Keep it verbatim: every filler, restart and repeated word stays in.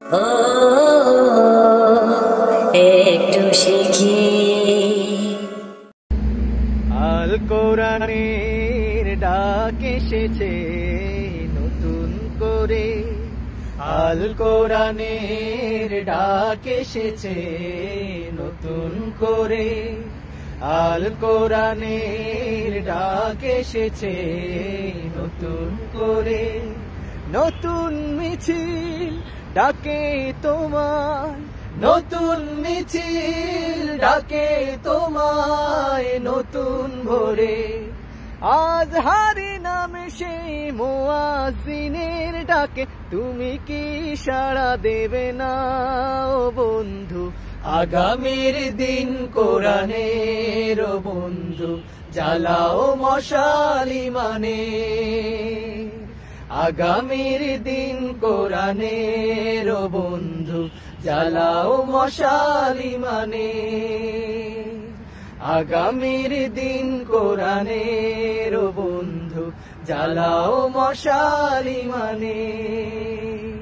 ও একটু শিখি আল কোরআনের ডাক এসেছে নতুন করে, আল কোরআনের ডাক এসেছে নতুন করে, আল কোরআনের ডাক এসেছে নতুন করে। নতুন মিছিল ডাকে তোমায়, নতুন মিছিল ডাকে তোমায় নতুন ভোরে। আজ হারি নামে সেই মুয়াজ্জিনের ডাকে তুমি কি সাড়া দেবে না ও বন্ধু? আগামীর দিন কোরআনের বন্ধু, জ্বালাও মশাল ইমানের। আগামীর দিন কোরআনের বন্ধু, জ্বালাও মশাল ইমানের। আগামীর দিন কোরআনের বন্ধু, জ্বালাও মশাল ইমানের।